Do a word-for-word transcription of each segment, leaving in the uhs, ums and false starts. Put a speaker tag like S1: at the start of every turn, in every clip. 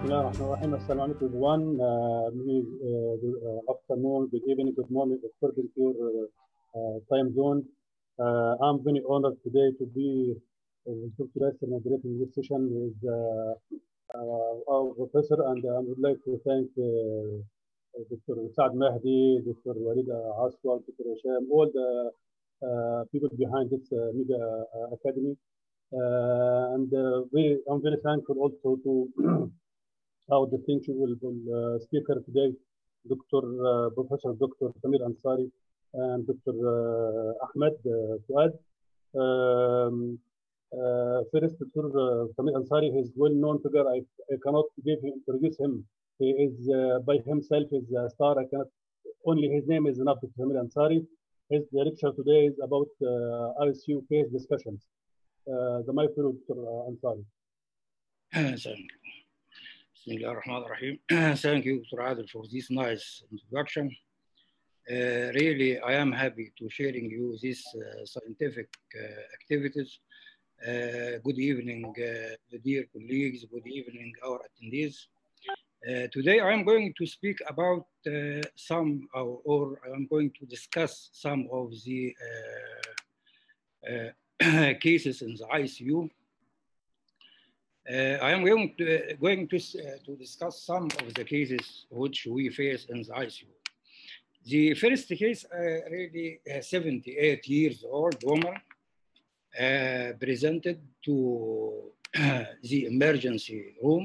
S1: Bismillahirrahmanirrahim. Assalamu alaikum everyone. Uh, good uh, afternoon, good evening, good morning, according to your uh, time zone. Uh, I'm very honored today to be Doctor Elansary moderating this session with uh, uh, our professor, and I would like to thank uh, Doctor Saad Mahdi, Doctor Walida Aswad, Doctor Hisham, all the uh, people behind this uh, Mega uh, Academy. Uh, and uh, we, I'm very thankful also to our distinguished uh, speaker today, Doctor Uh, Professor Doctor Prof Elansary and Doctor Uh, Ahmed uh, Fuad. Um, uh, first, Doctor Uh, Prof Elansary is well-known figure. I, I cannot give him, introduce him. He is uh, by himself is a star. I cannot. Only his name is enough. Doctor Prof Elansary. His lecture today is about uh, R S U case discussions. Uh, the mic to Doctor Elansary.
S2: Thank you. Bismillah ar-Rahman ar-Rahim. Thank you, Doctor Adel, for this nice introduction. Uh, really, I am happy to sharing you these uh, scientific uh, activities. Uh, good evening, uh, dear colleagues. Good evening, our attendees. Uh, today, I am going to speak about uh, some, or, or I am going to discuss some of the uh, uh, cases in the I C U. Uh, I am going to, uh, going to, uh, to discuss some of the cases which we face in the I C U. The first case, uh, really uh, seventy-eight years old woman, uh, presented to the emergency room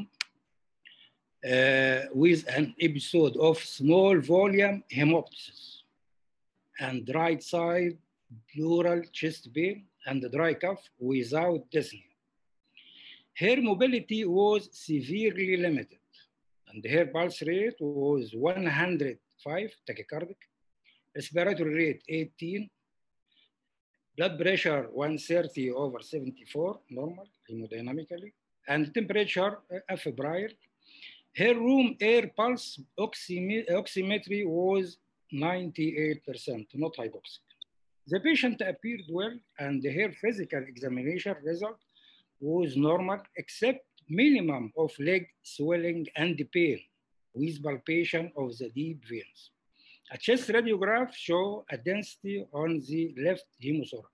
S2: uh, with an episode of small volume hemoptysis and right side pleural chest pain and dry cough without dyspnea. Her mobility was severely limited, and her pulse rate was one hundred five tachycardic, respiratory rate eighteen, blood pressure one thirty over seventy-four, normal, hemodynamically, and temperature uh, febrile. Her room air pulse oximetry was ninety-eight percent, not hypoxic. The patient appeared well, and her physical examination result was normal, except minimum of leg swelling and pain with palpation of the deep veins. A chest radiograph show a density on the left hemothorax.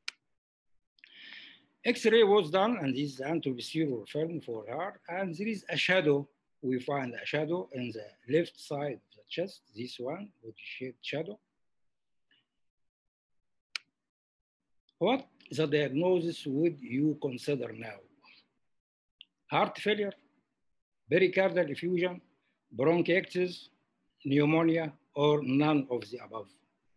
S2: X-ray was done, and this is anti-posterior film for her, and there is a shadow. We find a shadow in the left side of the chest, this one, with shaped shadow. What the diagnosis would you consider now? Heart failure, pericardial effusion, bronchiectasis, pneumonia, or none of the above?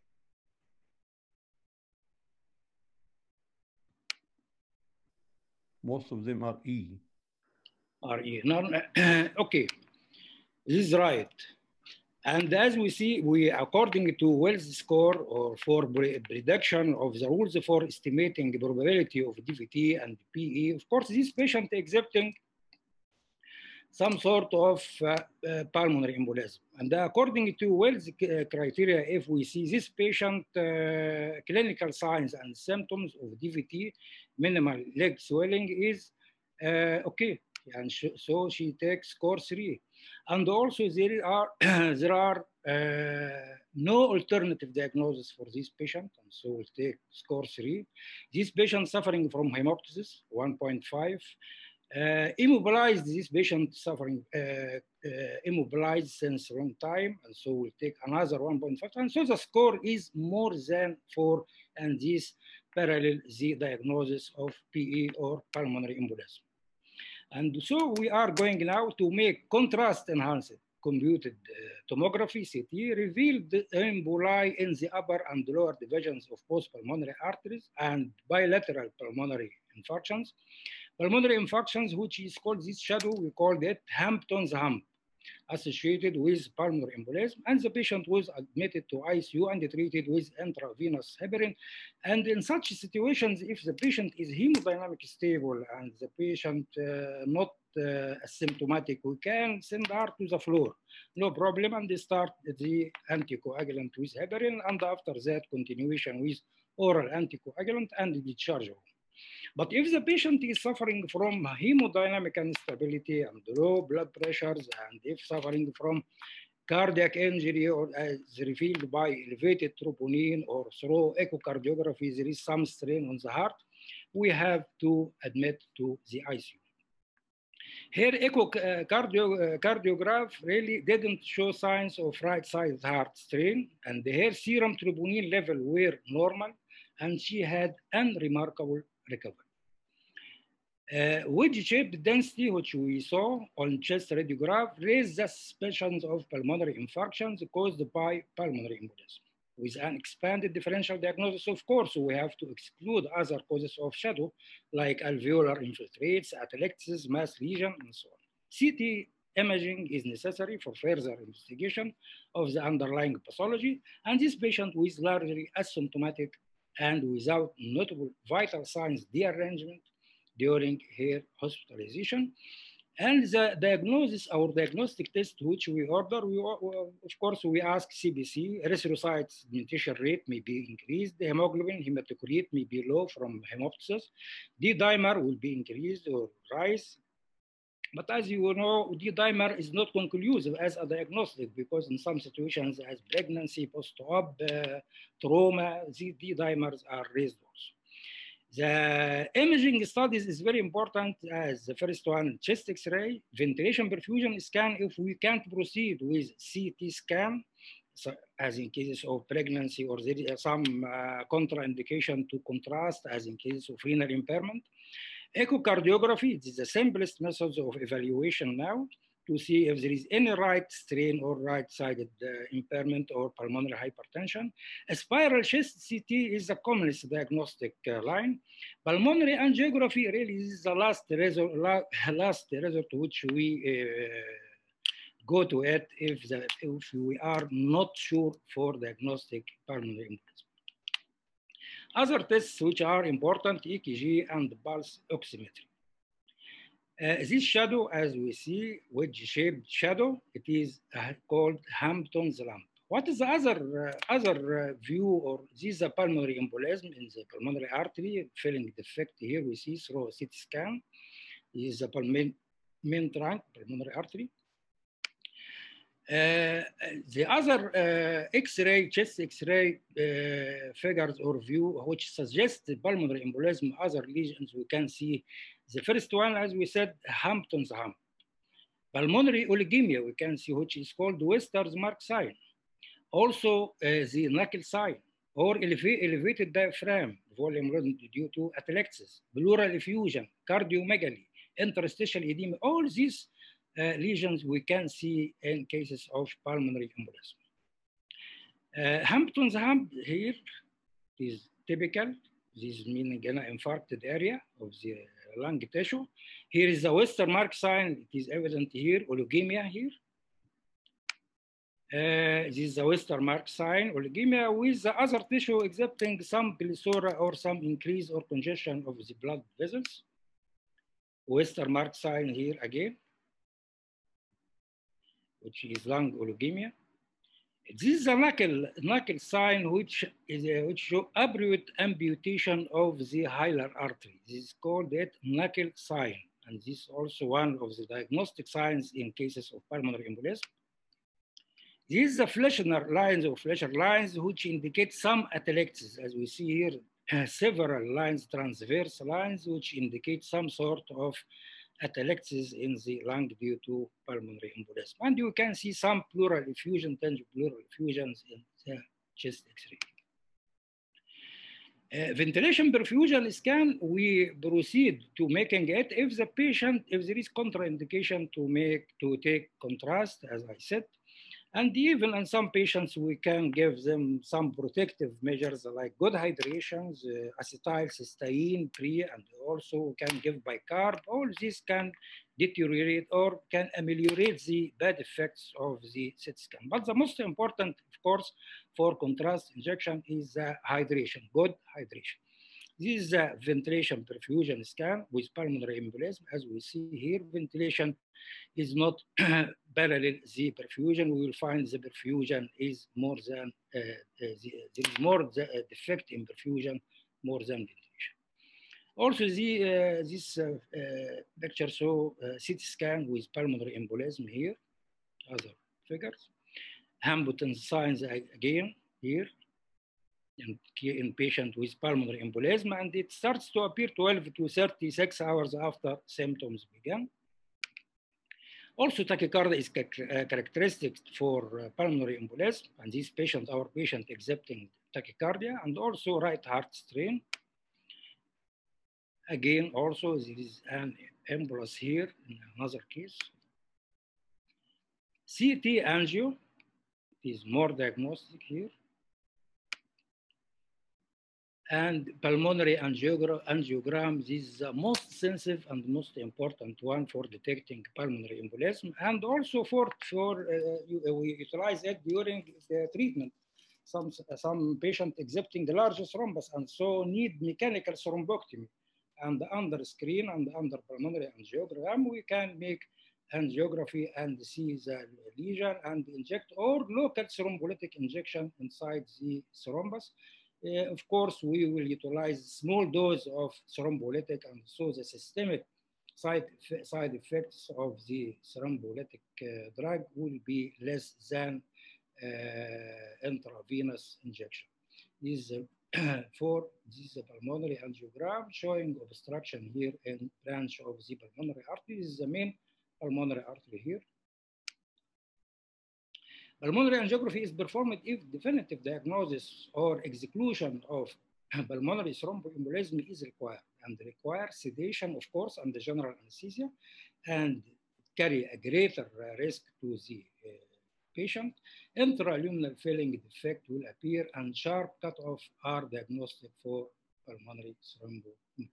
S3: Most of them are E.
S2: Are E. None, okay, this is right. And as we see, we, according to Wells score, or for prediction of the rules for estimating the probability of D V T and P E, of course, this patient exhibiting some sort of uh, uh, pulmonary embolism. And according to Wells criteria, if we see this patient uh, clinical signs and symptoms of D V T, minimal leg swelling is uh, okay. And so she takes score three. And also there are, there are uh, no alternative diagnosis for this patient, and so we'll take score three. This patient suffering from hemoptysis, one point five. Uh, immobilized, this patient suffering uh, uh, immobilized since a long time, and so we'll take another one point five. And so the score is more than four, and this parallel the diagnosis of P E or pulmonary embolism. And so we are going now to make contrast enhanced computed uh, tomography C T revealed the emboli in the upper and lower divisions of both pulmonary arteries and bilateral pulmonary infarctions. Pulmonary infarctions, which is called this shadow, we called it Hampton's hump, associated with pulmonary embolism, and the patient was admitted to I C U and treated with intravenous heparin. And in such situations, if the patient is hemodynamic stable and the patient uh, not uh, asymptomatic, we can send her to the floor, no problem, and they start the anticoagulant with heparin, and after that, continuation with oral anticoagulant and discharge. But if the patient is suffering from hemodynamic instability and low blood pressures, and if suffering from cardiac injury or as revealed by elevated troponin or through echocardiography, there is some strain on the heart, we have to admit to the I C U. Here, echocardiograph really didn't show signs of right-sided heart strain, and here serum troponin level were normal, and she had unremarkable recovery. Uh, wedge-shaped density, which we saw on chest radiograph, raised the suspicions of pulmonary infarctions caused by pulmonary embolism. With an expanded differential diagnosis, of course, we have to exclude other causes of shadow, like alveolar infiltrates, atelectasis, mass lesion, and so on. C T imaging is necessary for further investigation of the underlying pathology, and this patient was largely asymptomatic and without notable vital signs dearrangement during her hospitalization. And the diagnosis, our diagnostic test, which we order, we, of course, we ask C B C, erythrocyte sedimentation rate may be increased, the hemoglobin, hematocrit may be low from hemoptysis, D-dimer will be increased or rise. But as you know, D-dimer is not conclusive as a diagnostic because in some situations as pregnancy, post-op, uh, trauma, the D-dimers are raised also. The imaging studies is very important as the first one, chest X-ray, ventilation perfusion scan if we can't proceed with C T scan, so as in cases of pregnancy or there is some uh, contraindication to contrast as in cases of renal impairment. Echocardiography is the simplest methods of evaluation now to see if there is any right strain or right-sided uh, impairment or pulmonary hypertension. A spiral chest C T is the commonest diagnostic uh, line. Pulmonary angiography really is the last resort, last resort to which we uh, go to it if, the, if we are not sure for diagnostic pulmonary embolism. Other tests which are important, E K G and pulse oximetry. Uh, this shadow, as we see, wedge-shaped shadow, it is uh, called Hampton's lamp. What is the other, uh, other uh, view, or this is a pulmonary embolism in the pulmonary artery, filling defect here we see through a C T scan. This is the main, main trunk, pulmonary artery. Uh, the other uh, X-ray, chest X-ray uh, figures or view, which suggest the pulmonary embolism, other lesions, we can see the first one, as we said, Hampton's hump. Pulmonary oligemia, we can see, which is called Wester's mark sign. Also, uh, the knuckle sign, or eleva elevated diaphragm, volume due to atelectasis, pleural effusion, cardiomegaly, interstitial edema, all these Uh, lesions we can see in cases of pulmonary embolism. Uh, Hampton's hump here is typical. This is meaning an infarcted area of the lung tissue. Here is the Western mark sign. It is evident here, oligemia here. Uh, this is the Western mark sign, oligemia with the other tissue exhibiting some plethora or some increase or congestion of the blood vessels. Western mark sign here again, which is lung oligemia. This is a knuckle, knuckle sign which is a, which show abrupt amputation of the hilar artery. This is called that knuckle sign, and this is also one of the diagnostic signs in cases of pulmonary embolism. These are the Fleschner lines or Fleschner lines which indicate some atelectasis, as we see here, several lines, transverse lines, which indicate some sort of atelectasis in the lung due to pulmonary embolism. And you can see some pleural effusion, tangible pleural effusions in the chest X-ray. Uh, ventilation perfusion scan, we proceed to making it if the patient, if there is contraindication to make, to take contrast, as I said. And even in some patients, we can give them some protective measures like good hydrations, uh, acetylcysteine, pre, and also can give bicarb. All this can deteriorate or can ameliorate the bad effects of the C T scan. But the most important, of course, for contrast injection is uh, hydration, good hydration. This is a ventilation perfusion scan with pulmonary embolism. As we see here, ventilation is not parallel the perfusion. We will find the perfusion is more than, uh, uh, the, there is more the, uh, defect in perfusion more than ventilation. Also, the, uh, this uh, uh, picture show uh, C T scan with pulmonary embolism here, other figures. Hamilton signs again here in, in patient with pulmonary embolism, and it starts to appear twelve to thirty-six hours after symptoms begin. Also, tachycardia is characteristic for uh, pulmonary embolism, and these patients, our patient exhibiting tachycardia, and also right heart strain. Again, also there is an embolus here in another case. C T angio is more diagnostic here. And pulmonary angiogram, angiogram is the most sensitive and most important one for detecting pulmonary embolism, and also for, for uh, we utilize it during the treatment. Some, some patient exhibiting the largest thrombus and so need mechanical thrombectomy. And under screen and under pulmonary angiogram, we can make angiography and see the lesion and inject, or local thrombolytic injection inside the thrombus. Uh, of course, we will utilize small dose of thrombolytic, and so the systemic side, side effects of the thrombolytic uh, drug will be less than uh, intravenous injection. This is uh, for this is a pulmonary angiogram showing obstruction here in branch of the pulmonary artery. This is the main pulmonary artery here. Pulmonary angiography is performed if definitive diagnosis or exclusion of pulmonary thromboembolism is required, and require sedation, of course, and the general anesthesia, and carry a greater risk to the uh, patient. Intraluminal filling defect will appear, and sharp cutoff are diagnostic for pulmonary thromboembolism.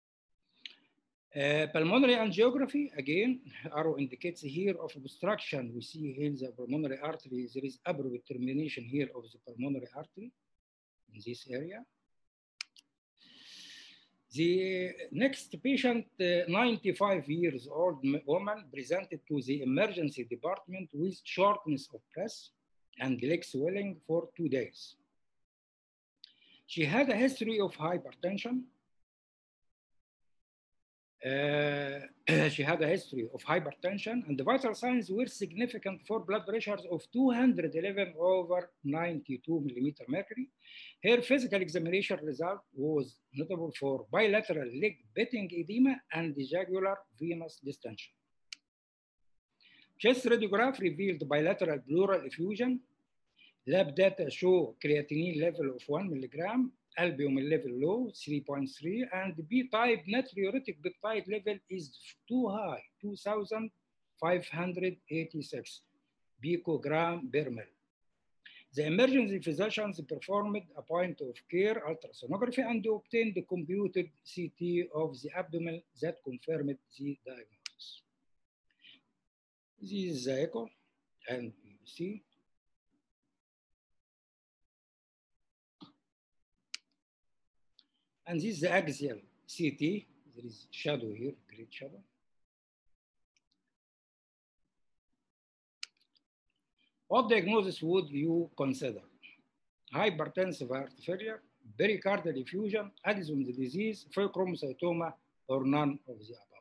S2: Uh, pulmonary angiography, again, arrow indicates here of obstruction. We see here the pulmonary artery. There is abrupt termination here of the pulmonary artery in this area. The next patient, uh, ninety-five years old woman, presented to the emergency department with shortness of breath and leg swelling for two days. She had a history of hypertension. Uh, she had a history of hypertension, and the vital signs were significant for blood pressures of two hundred eleven over ninety-two millimeter mercury. Her physical examination result was notable for bilateral leg beating edema and jugular venous distension. Chest radiograph revealed bilateral pleural effusion. Lab data show creatinine level of one milligram, albumin level low, three point three, and B-type natriuretic peptide level is too high, two thousand five hundred eighty-six picogram per mil. The emergency physicians performed a point of care ultrasonography and obtained the computed C T of the abdomen that confirmed the diagnosis. This is the echo, and you see. And this is the axial C T. There is shadow here, great shadow. What diagnosis would you consider? Hypertensive heart failure, pericardial effusion, Addison's disease, pheochromocytoma, or none of the above?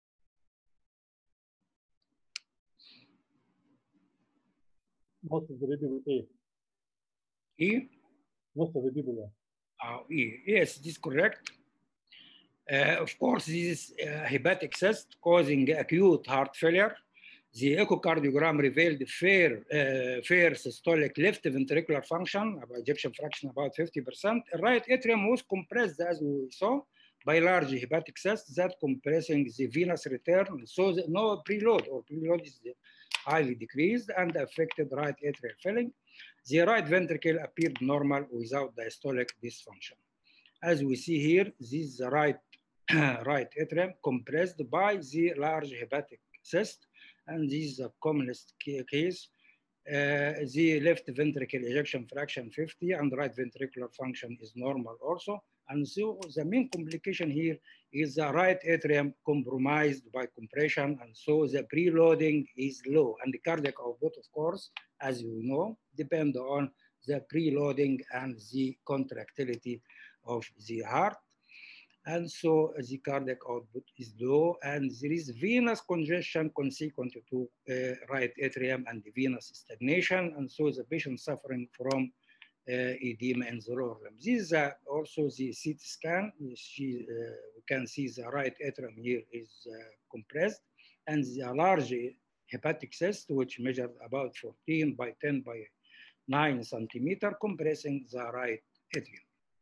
S1: Most of the people A.
S2: E?
S1: Most of the people A.
S2: Uh, e. Yes, this is correct. Uh, of course, this is uh, hepatic cyst causing acute heart failure. The echocardiogram revealed fair, uh, fair systolic left ventricular function, about ejection fraction about fifty percent. Right atrium was compressed, as we saw, by large hepatic cyst that compressing the venous return. So the, no preload, or preload is highly decreased and affected right atrial filling. The right ventricle appeared normal without diastolic dysfunction. As we see here, this is the right, right atrium compressed by the large hepatic cyst, and this is the commonest case. Uh, the left ventricle ejection fraction fifty, and right ventricular function is normal also. And so the main complication here is the right atrium compromised by compression, and so the preloading is low. And the cardiac output, of course, as you know, depend on the preloading and the contractility of the heart. And so the cardiac output is low, and there is venous congestion consequent to uh, right atrium and venous stagnation, and so the patient suffering from uh, edema in the lower limb. This is uh, also the C T scan. She, uh, we can see the right atrium here is uh, compressed, and the large hepatic cyst, which measured about fourteen by ten by nine centimeter, compressing the right atrium.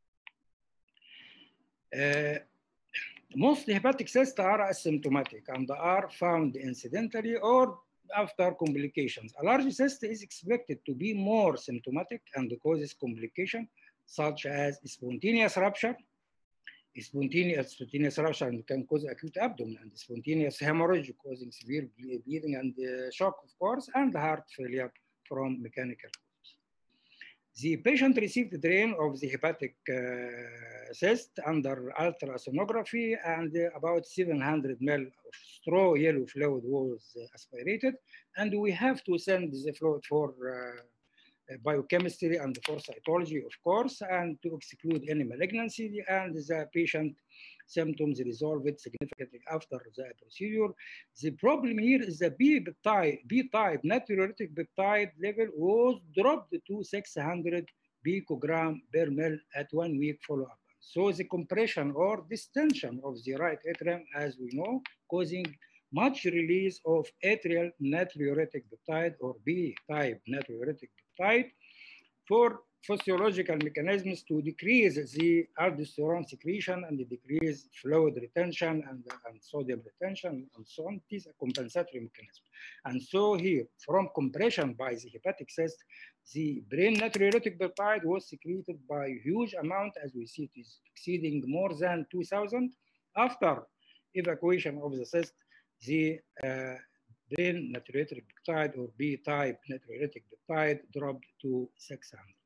S2: Uh, most hepatic cysts are asymptomatic and are found incidentally or after complications. A large cyst is expected to be more symptomatic and causes complications such as spontaneous rupture. Spontaneous, spontaneous rupture can cause acute abdomen, and spontaneous hemorrhage causing severe bleeding and uh, shock, of course, and heart failure from mechanical causes. The patient received drain of the hepatic uh, cyst under ultrasonography, and uh, about seven hundred milliliters of straw yellow fluid was uh, aspirated, and we have to send the fluid for uh, biochemistry and for cytology, of course, and to exclude any malignancy, and the patient symptoms resolved significantly after the procedure. The problem here is the B-type, B-type natriuretic peptide level was dropped to six hundred picogram per mil at one week follow-up. So the compression or distension of the right atrium, as we know, causing much release of atrial natriuretic peptide or B-type natriuretic peptide for physiological mechanisms to decrease the aldosterone secretion and decrease fluid retention and, and sodium retention and so on. It is a compensatory mechanism. And so here, from compression by the hepatic cyst, the brain natriuretic peptide was secreted by a huge amount, as we see it is exceeding more than two thousand. After evacuation of the cyst, the uh, brain natriuretic peptide or B-type natriuretic peptide dropped to six hundred.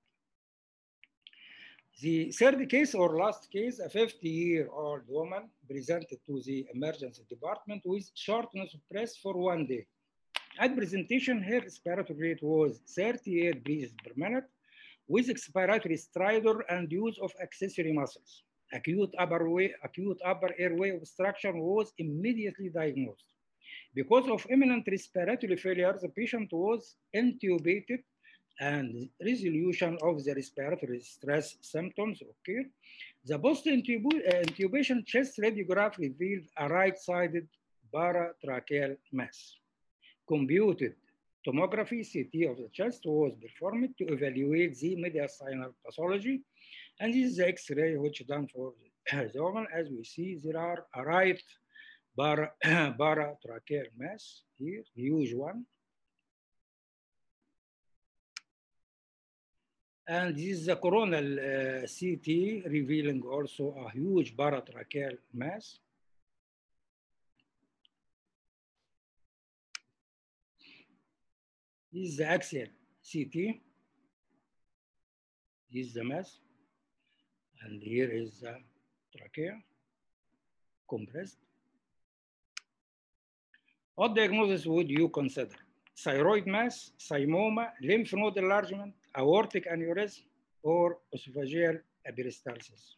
S2: The third case or last case, a fifty-year-old woman presented to the emergency department with shortness of breath for one day. At presentation, her respiratory rate was thirty-eight breaths per minute with expiratory stridor and use of accessory muscles. Acute upper, way, acute upper airway obstruction was immediately diagnosed. Because of imminent respiratory failure, the patient was intubated and resolution of the respiratory stress symptoms occurred. The post-intubation chest radiograph revealed a right-sided paratracheal mass. Computed tomography C T of the chest was performed to evaluate the mediastinal pathology, and this is the X-ray which done for the woman. As we see, there are a right Para, paratracheal mass here, huge one. And this is the coronal uh, C T revealing also a huge paratracheal mass. This is the axial C T. This is the mass. And here is the trachea compressed. What diagnosis would you consider? Thyroid mass, thymoma, lymph node enlargement, aortic aneurysm, or esophageal peristalsis?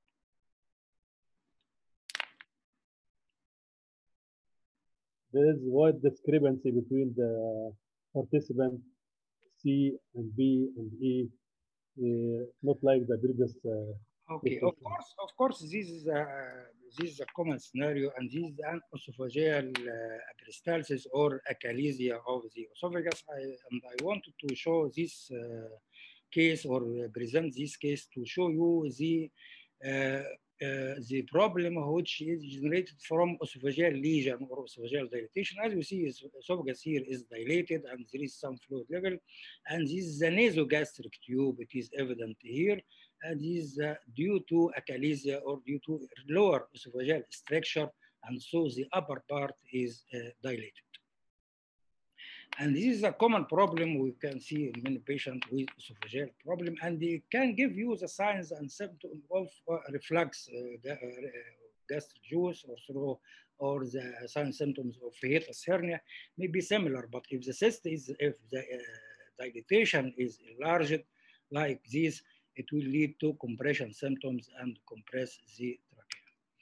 S1: There is wide discrepancy between the participants C and B and E, uh, not like the previous. Uh,
S2: Okay, of course, of course, this is a this is a common scenario, and this is an esophageal uh, peristalsis or achalasia of the esophagus. I, and I wanted to show this uh, case or present this case to show you the uh, uh, the problem which is generated from esophageal lesion or esophageal dilatation. As you see, esophagus here is dilated and there is some fluid level, and this is the nasogastric tube. It is evident here. And this is uh, due to achalasia or due to lower esophageal structure, and so the upper part is uh, dilated. And this is a common problem we can see in many patients with esophageal problem, and they can give you the signs and symptoms of uh, reflux, uh, gastric juice, or through, or the signs symptoms of hiatus hernia may be similar. But if the cyst is, if the uh, dilatation is enlarged like this, it will lead to compression symptoms and compress the trachea.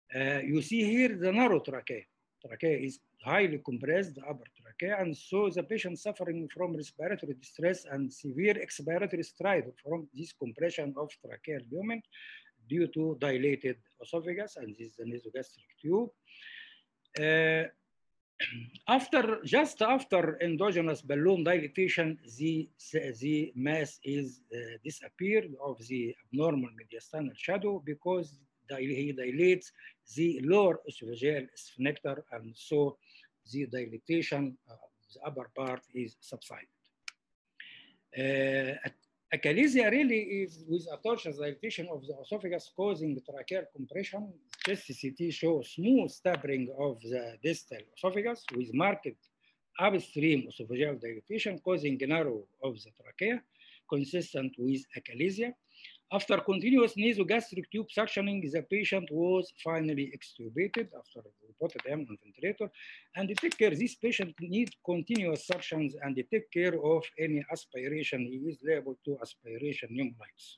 S2: Uh, you see here the narrow trachea. Trachea is highly compressed, the upper trachea, and so the patient suffering from respiratory distress and severe expiratory strife from this compression of tracheal lumen due to dilated esophagus, and this is the nasogastric tube. Uh, after, just after endogenous balloon dilatation, the, the mass is uh, disappeared of the abnormal mediastinal shadow because he dilates the lower esophageal sphincter, and so the dilatation of the upper part is subsided. Uh, Achalasia really is with a tortuous dilatation of the esophagus causing tracheal compression. Chest C T shows smooth tapering of the distal esophagus with marked upstream esophageal dilatation causing narrow of the trachea, consistent with achalasia. After continuous nasogastric tube suctioning, the patient was finally extubated after we put him on ventilator. And take care, this patient needs continuous suctions and take care of any aspiration. He is liable to aspiration pneumonitis.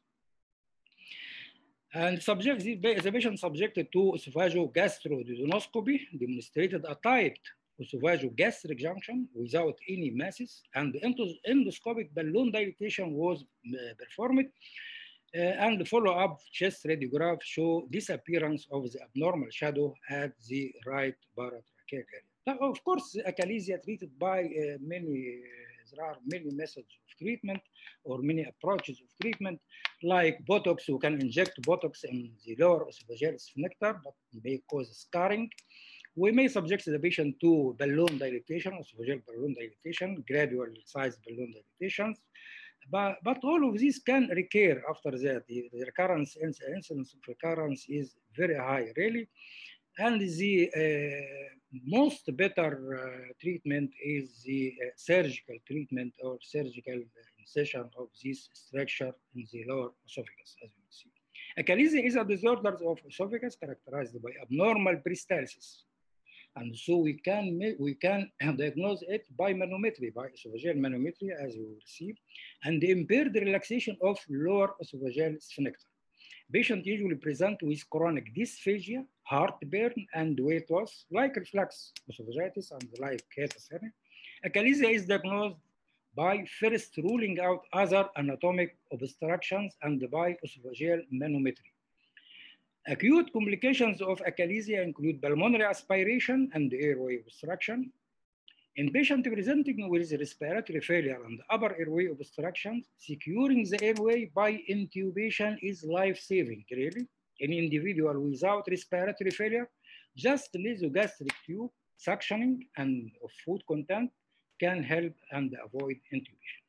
S2: And subject, the patient subjected to esophagogastroduodenoscopy demonstrated a typed esophagogastric junction without any masses, and endoscopic balloon dilatation was performed. Uh, and follow-up chest radiograph show disappearance of the abnormal shadow at the right paratracheal area. Now, of course, achalasia treated by uh, many, uh, there are many methods of treatment or many approaches of treatment, like Botox. You can inject Botox in the lower esophageal sphincter, but may cause scarring. We may subject the patient to balloon dilatation, esophageal balloon dilatation, gradual size balloon dilatations. But, but all of these can recur after that. The, the recurrence, incidence of recurrence is very high, really. And the uh, most better uh, treatment is the uh, surgical treatment or surgical incision of this structure in the lower esophagus, as you see. Achalasia is a disorder of esophagus characterized by abnormal peristalsis. And so we can, make, we can diagnose it by manometry, by esophageal manometry, as you will see, and the impaired relaxation of lower esophageal sphincter. Patients usually present with chronic dysphagia, heartburn, and weight loss, like reflux esophagitis and like hiatus hernia. Achalasia is diagnosed by first ruling out other anatomic obstructions and by esophageal manometry. Acute complications of achalasia include pulmonary aspiration and airway obstruction. In patients presenting with respiratory failure and upper airway obstruction, securing the airway by intubation is life-saving, really. In individual without respiratory failure, just nasogastric tube suctioning and of food content can help and avoid intubation.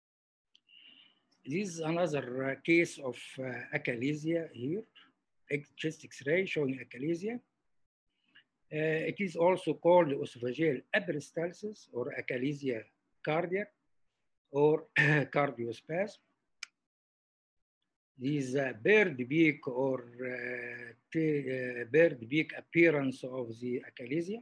S2: This is another uh, case of uh, achalasia here. Chest X-ray showing achalasia. Uh, it is also called esophageal epistaxis or achalasia cardiac or cardiospasm. This uh, bird beak or uh, uh, bird beak appearance of the achalasia.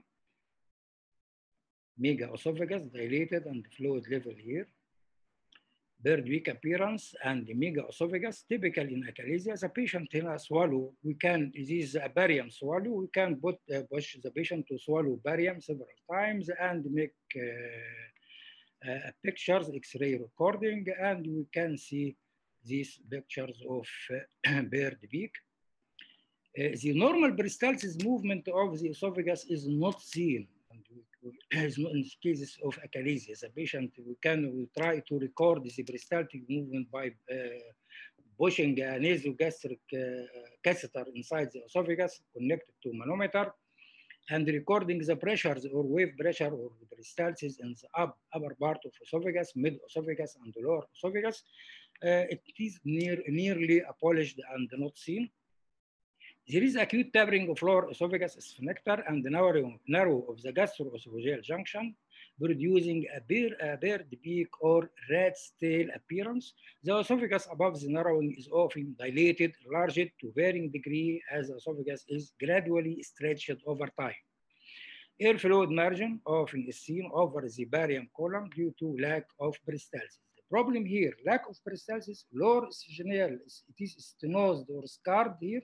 S2: Mega esophagus dilated and fluid level here. Bird beak appearance and the mega esophagus, typical in achalasia. The patient can swallow, we can, this is a barium swallow, we can put, uh, push the patient to swallow barium several times and make uh, uh, pictures, X-ray recording, and we can see these pictures of uh, bird beak. Uh, the normal peristalsis movement of the esophagus is not seen. In cases of achalasia, the patient, we can we try to record the peristaltic movement by uh, pushing a nasogastric uh, catheter inside the esophagus connected to manometer and recording the pressures or wave pressure or peristalsis in the up, upper part of esophagus, mid esophagus, and the lower esophagus. Uh, it is near, nearly abolished and not seen. There is acute tapering of lower esophagus sphincter and narrow, narrow of the gastroesophageal junction, producing a, bear, a bird beak or rat's tail appearance. The esophagus above the narrowing is often dilated, enlarged to varying degree as the esophagus is gradually stretched over time. Air fluid margin often is seen over the barium column due to lack of peristalsis. The problem here, lack of peristalsis, lower esophageal, it is stenosed or scarred here,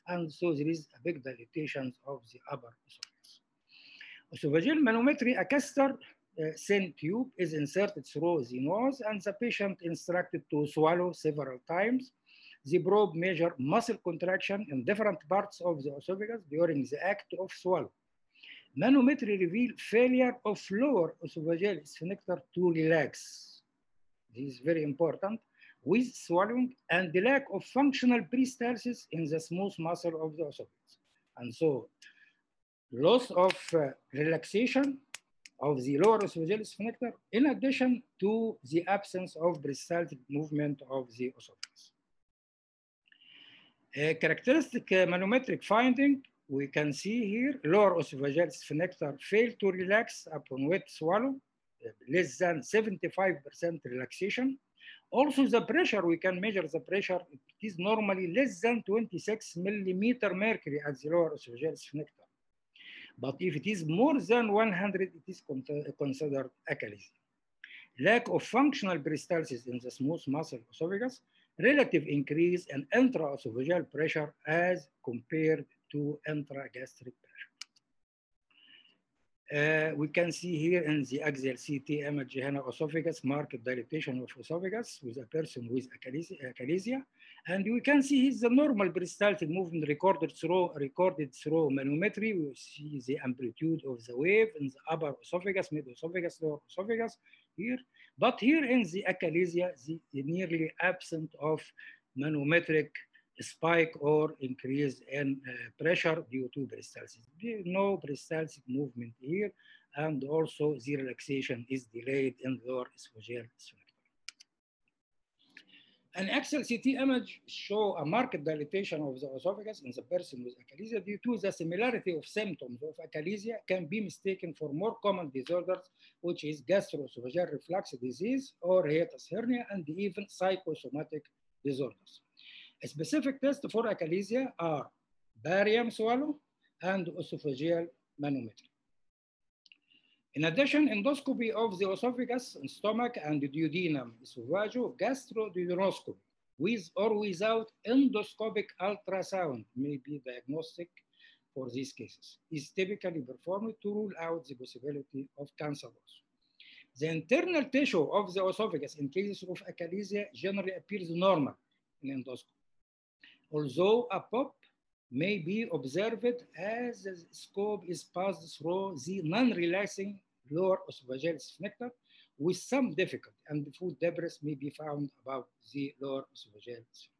S2: and so there is a big dilatation of the upper esophagus. Esophageal manometry, a catheter uh, thin tube is inserted through the nose, and the patient instructed to swallow several times. The probe measures muscle contraction in different parts of the esophagus during the act of swallow. Manometry reveal failure of lower esophageal sphincter to relax. This is very important with swallowing, and the lack of functional peristalsis in the smooth muscle of the esophagus. And so loss of uh, relaxation of the lower esophageal sphincter in addition to the absence of peristaltic movement of the esophagus. A characteristic uh, manometric finding we can see here, lower esophageal sphincter fail to relax upon wet swallow, uh, less than seventy-five percent relaxation. Also the pressure, we can measure the pressure, it is normally less than twenty-six millimeter mercury at the lower esophageal sphincter. But if it is more than one hundred, it is considered achalasia. Lack of functional peristalsis in the smooth muscle esophagus, relative increase in intraesophageal pressure as compared to intragastric pressure. Uh, we can see here in the axial C T image هنا esophagus, marked dilatation of esophagus with a person with achalasia. And we can see here's the normal peristaltic movement recorded through, recorded through manometry. We see the amplitude of the wave in the upper esophagus, mid esophagus, lower esophagus here. But here in the achalasia, the, the nearly absent of manometric spike or increase in uh, pressure due to peristalsis. There is no peristaltic movement here, and also the relaxation is delayed in the lower esophageal sphincter. An axial C T image show a marked dilatation of the esophagus in the person with achalasia due to the similarity of symptoms of achalasia can be mistaken for more common disorders, which is gastroesophageal reflux disease or hiatus hernia, and even psychosomatic disorders. A specific tests for achalasia are barium swallow and esophageal manometry. In addition, endoscopy of the esophagus, and stomach, and duodenum, esophago-gastroduodenoscopy, with or without endoscopic ultrasound may be diagnostic for these cases, is typically performed to rule out the possibility of cancer also. The internal tissue of the esophagus in cases of achalasia generally appears normal in endoscopy, although a pop may be observed as the scope is passed through the non-relaxing lower esophageal sphincter with some difficulty, and food debris may be found above the lower esophageal sphincter.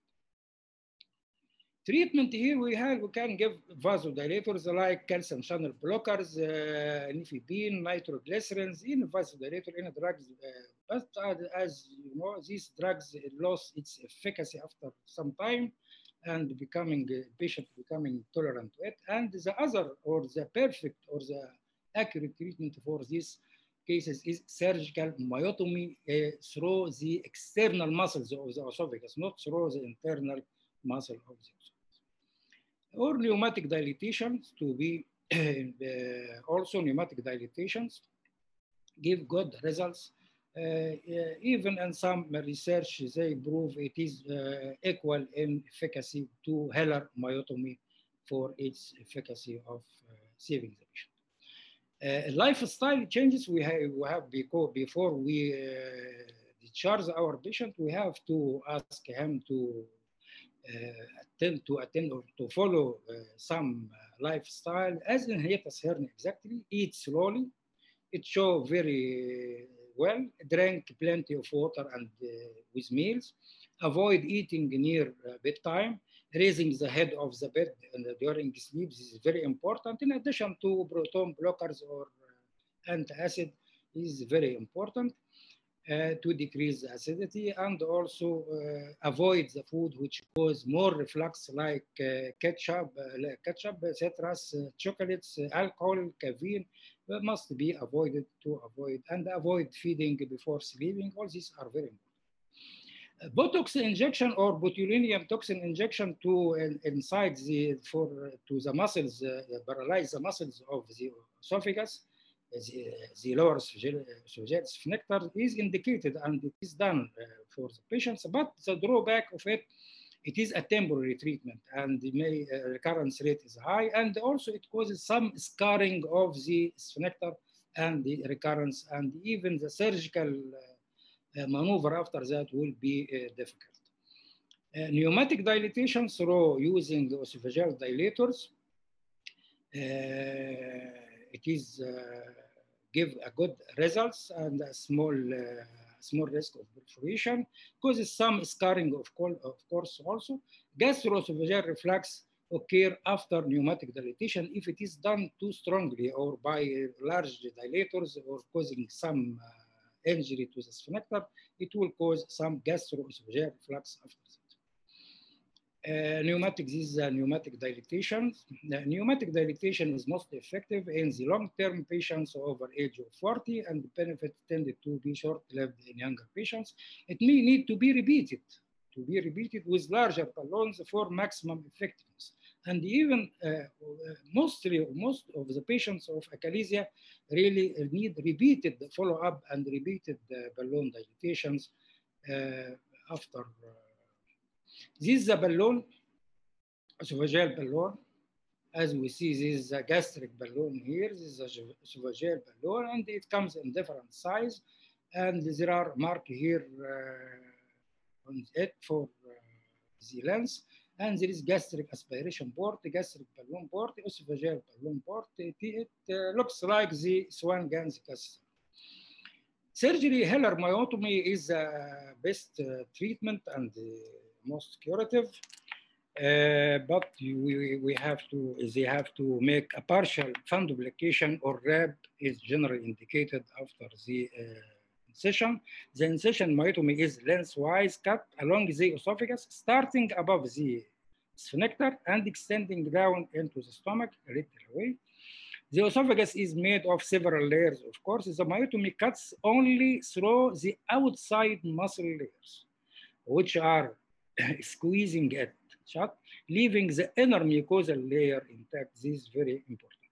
S2: Treatment here we have, we can give vasodilators like calcium channel blockers, uh, nifedipine, nitroglycerins, in vasodilator, in drugs, uh, but uh, as you know, these drugs lost its efficacy after some time, and becoming uh, patient becoming tolerant to it. And the other, or the perfect, or the accurate treatment for these cases is surgical myotomy uh, through the external muscles of the esophagus, not through the internal muscle of the esophagus. Or pneumatic dilatations to be uh, also pneumatic dilatations give good results. Uh, uh, even in some research, they prove it is uh, equal in efficacy to Heller myotomy for its efficacy of uh, saving the patient. Uh, lifestyle changes we have, we have before, before we uh, discharge our patient, we have to ask him to uh, attend to attend or to follow uh, some uh, lifestyle as in hiatus hernia exactly. Eat slowly, it show very well, drink plenty of water and uh, with meals, avoid eating near uh, bedtime, raising the head of the bed and, uh, during sleep. This is very important. In addition to proton blockers or uh, antacid is very important uh, to decrease the acidity, and also uh, avoid the food which cause more reflux like uh, ketchup, uh, like ketchup, citrus, uh, chocolates, uh, alcohol, caffeine, must be avoided to avoid, and avoid feeding before sleeping. All these are very important. Botox injection or botulinum toxin injection to uh, inside the for uh, to the muscles, uh, paralyze the muscles of the esophagus, the, the lower esophageal sphincter is indicated, and it is done uh, for the patients. But the drawback of it it is a temporary treatment, and the may, uh, recurrence rate is high, and also it causes some scarring of the sphincter and the recurrence, and even the surgical uh, maneuver after that will be uh, difficult. Uh, pneumatic dilatation through using esophageal dilators, uh, it is uh, give a good results and a small uh, small risk of perforation, causes some scarring of, of course also. Gastroesophageal reflux occur after pneumatic dilatation if it is done too strongly or by large dilators or causing some uh, injury to the sphincter, it will cause some gastroesophageal reflux after that. Uh, pneumatic, this is a pneumatic dilatation. The pneumatic dilatation is most effective in the long-term patients over age of forty, and the benefit tended to be short-lived in younger patients. It may need to be repeated, to be repeated with larger balloons for maximum effectiveness. And even uh, mostly, most of the patients of achalasia really need repeated follow-up and repeated uh, balloon dilatations uh, after. Uh, This is a balloon, esophageal balloon. As we see, this is a gastric balloon here. This is a esophageal balloon, and it comes in different size. And there are marked here uh, on it for uh, the lens. And there is gastric aspiration port, gastric balloon port, esophageal balloon port. It, it uh, looks like the Swan-Ganz catheter. Surgery, Heller myotomy is the best uh, treatment and uh, most curative, uh, but we, we have to, they have to make a partial fundoplication or R A B is generally indicated after the uh, incision. The incision myotomy is lengthwise cut along the esophagus, starting above the sphincter and extending down into the stomach, lateral way. The esophagus is made of several layers, of course. The myotomy cuts only through the outside muscle layers, which are squeezing it shut, leaving the inner mucosal layer intact. This is very important.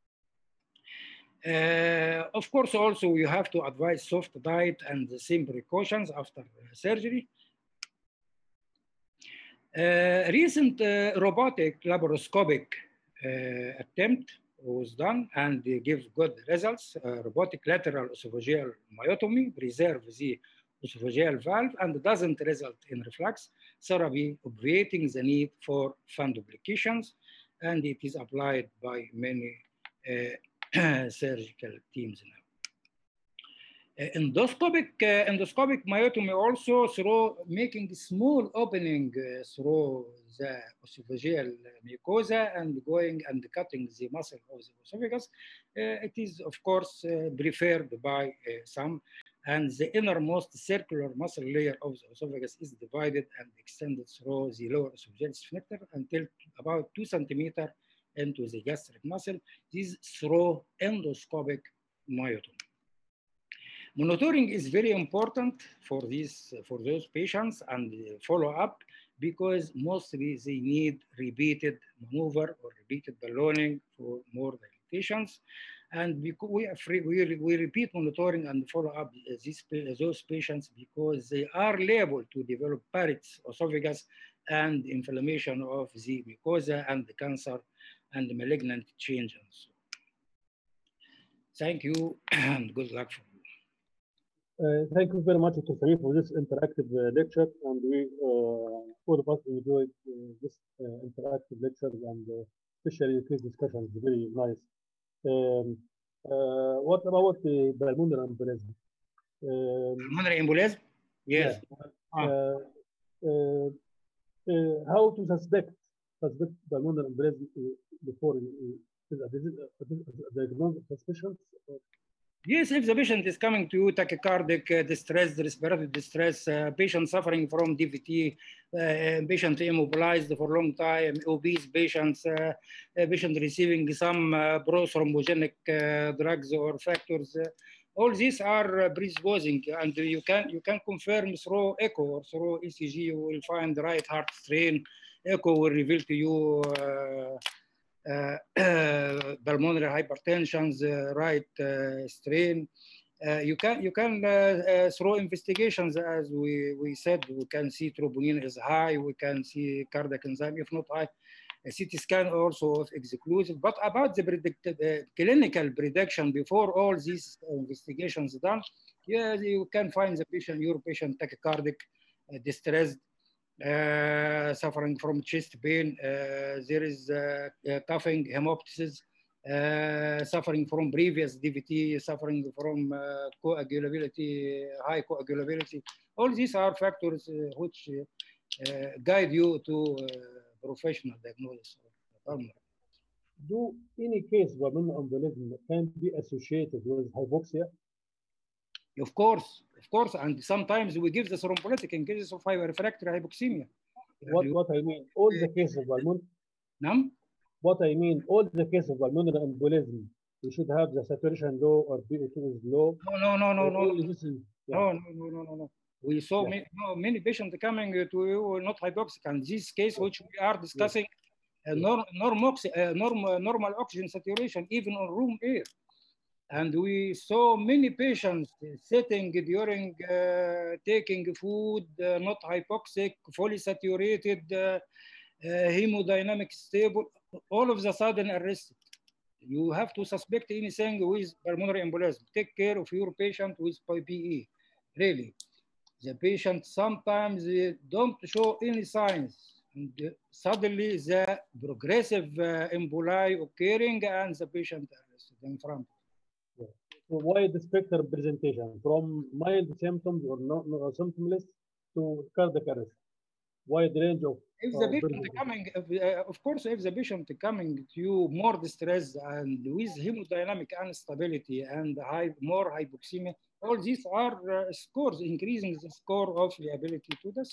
S2: Uh, of course, also you have to advise soft diet and the same precautions after surgery. Uh, recent uh, robotic laparoscopic uh, attempt was done and they give good results. Uh, robotic lateral esophageal myotomy preserves the esophageal valve and doesn't result in reflux therapy, obviating the need for fundoplications, and it is applied by many uh, surgical teams now. Uh, endoscopic, uh, endoscopic myotomy also through making a small opening uh, through the esophageal mucosa and going and cutting the muscle of the esophagus. Uh, it is, of course, uh, preferred by uh, some, and the innermost circular muscle layer of the esophagus is divided and extended through the lower esophageal sphincter until about two centimeters into the gastric muscle. This is through endoscopic myotomy. Monitoring is very important for these, for those patients and follow up because mostly they need repeated maneuver or repeated ballooning for more dilatations. And because we, are free, we, we repeat monitoring and follow up these, those patients because they are liable to develop Barrett's esophagus and inflammation of the mucosa and the cancer and the malignant changes. Thank you and good luck for you.
S1: Uh, thank you very much, Doctor Samir, for this interactive uh, lecture, and we uh, all of us enjoyed uh, this uh, interactive lecture, and uh, especially case discussion is very nice. Um, uh, what about the pulmonary embolism? Um,
S2: Pulmonary embolism? Yes.
S1: Yeah.
S2: Ah.
S1: Uh, uh, uh, how to suspect suspect pulmonary embolism before uh, is a diagnosis suspicion?
S2: Yes, if the patient is coming to you, tachycardic uh, distress, respiratory distress, uh, patient suffering from D V T, uh, patient immobilized for a long time, obese patients, uh, patient receiving some uh, prothrombogenic uh, drugs or factors, uh, all these are uh, predisposing, and you can you can confirm through echo or through E C G. You will find the right heart strain. Echo will reveal to you. Uh, Uh, uh, pulmonary hypertension's uh, right uh, strain, Uh, you can you can uh, uh, through investigations, as we, we said, we can see troponin is high, we can see cardiac enzyme if not high, a C T scan also if exclusive. But about the predicted, uh, clinical prediction before all these investigations done, yeah, you can find the patient, your patient tachycardic, uh, distressed, uh, suffering from chest pain, uh, there is uh, uh, coughing, hemoptysis, uh, suffering from previous D V T, suffering from uh, coagulability, high coagulability. All these are factors uh, which uh, uh, guide you to uh, professional diagnosis of pulmonary.
S1: Do any case of pulmonary embolism can be associated with hypoxia?
S2: Of course, of course, and sometimes we give the thrombolytic in cases of refractory hypoxemia.
S1: What what I mean, all the cases of pulmonary.
S2: نعم.
S1: What I mean, all the cases of pulmonary embolism, you should have the saturation low or P A two is low.
S2: No, no, no, no, no,
S1: All this is, yeah.
S2: no, no, no, no, no, no. We saw
S1: Yeah.
S2: many, no, many patients coming to you not hypoxic, and this case which we are discussing, uh, norm, norm, uh, norm, uh, normal oxygen saturation even on room air. And we saw many patients sitting during uh, taking food, uh, not hypoxic, fully saturated, uh, uh, hemodynamic stable, all of the sudden arrested. You have to suspect anything with pulmonary embolism. Take care of your patient with P E. Really, the patient sometimes uh, don't show any signs, and uh, suddenly the progressive uh, emboli occurring, and the patient arrested in front.
S1: Yeah. So wide spectrum presentation from mild symptoms or no, no symptomless to cardiac arrest. Wide range of.
S2: If the patient coming, if, uh, of course, if the patient coming to you more distressed and with hemodynamic instability and high, more hypoxemia, all these are uh, scores, increasing the score of liability to this.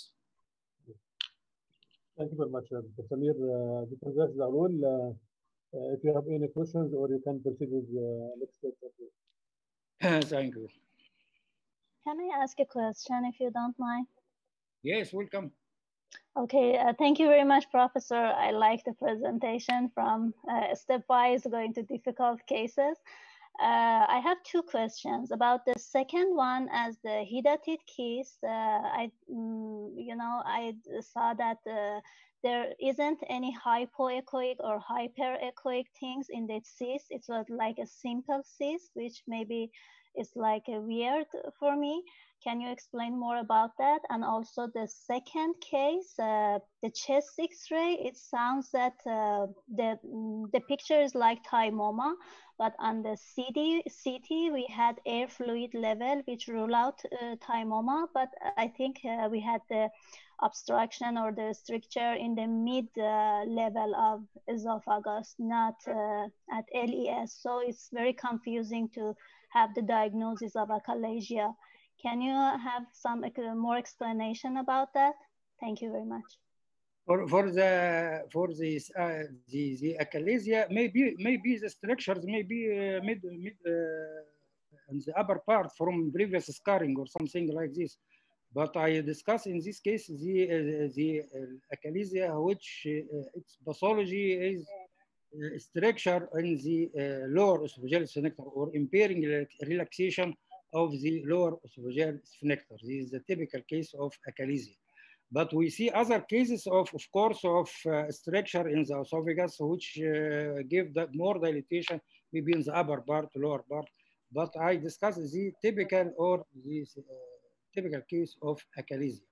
S1: Thank you very much, Doctor Samir. Uh, Doctor Zalul, uh, uh, if you have any questions, or you can proceed with the uh, next lecture.
S2: Thank you.
S3: Can I ask a question, if you don't mind?
S2: Yes, welcome.
S3: Okay, uh, thank you very much, Professor. I like the presentation from uh, stepwise going to difficult cases. Uh, I have two questions. About the second one, as the hydatid case, uh, I, mm, you know, I saw that uh, there isn't any hypoechoic or hyperechoic things in the cyst. It was like a simple cyst, which maybe is like a weird for me. Can you explain more about that? And also the second case, uh, the chest X-ray, it sounds that uh, the, the picture is like thymoma, but on the C D, C T, we had air fluid level, which rule out uh, thymoma, but I think uh, we had the obstruction or the stricture in the mid uh, level of esophagus, not uh, at L E S. So it's very confusing to have the diagnosis of achalasia. Can you have some more explanation about that? Thank you very much.
S2: For, for the for this uh, the the achalasia, maybe maybe the structures maybe uh, mid mid uh, in the upper part from previous scarring or something like this. But I discuss in this case the uh, the uh, achalasia, which uh, its pathology is uh, structure in the uh, lower esophageal sphincter or impairing relaxation of the lower esophageal sphincter. This is the typical case of achalasia. But we see other cases of, of course, of uh, structure in the esophagus, which uh, give that more dilatation, maybe in the upper part, lower part. But I discuss the typical or the uh, typical case of achalasia.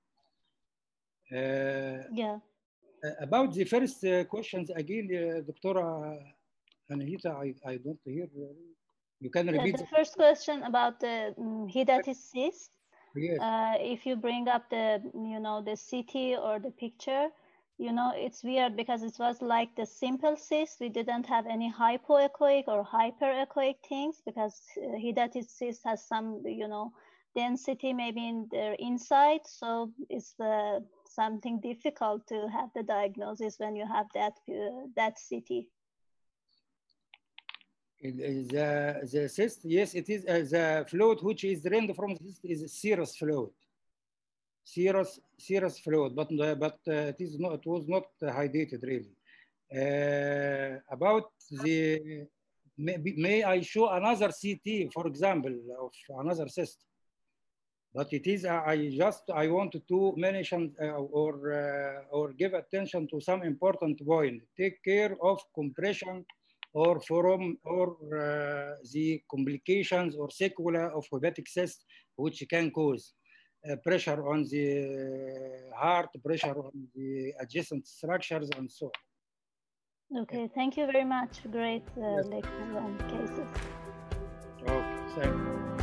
S2: Uh,
S3: yeah.
S2: About the first uh, questions again, uh, Doctor Anahita, I, I don't hear. You can repeat.
S3: Yeah, the first question about the um, hydatid cyst.
S2: Yes.
S3: Uh, if you bring up the, you know, the C T or the picture, you know, it's weird because it was like the simple cyst. We didn't have any hypoechoic or hyperechoic things because uh, hydatid cyst has some, you know, density maybe in their inside. So it's uh, something difficult to have the diagnosis when you have that, uh, that C T.
S2: The, the cyst, yes, it is uh, the fluid which is drained from the cyst is serous fluid. Serous, serous fluid, but uh, but uh, it is not. It was not hydrated really. Uh, about the may, may I show another C T, for example, of another cyst? But it is, uh, I just, I wanted to mention uh, or, uh, or give attention to some important point. Take care of compression or from, or uh, the complications or sequelae of hepatic cyst, which can cause uh, pressure on the heart, pressure on the adjacent structures, and so on.
S3: Okay, thank you very much. Great uh, yes. lecture and cases.
S2: Okay, thank you.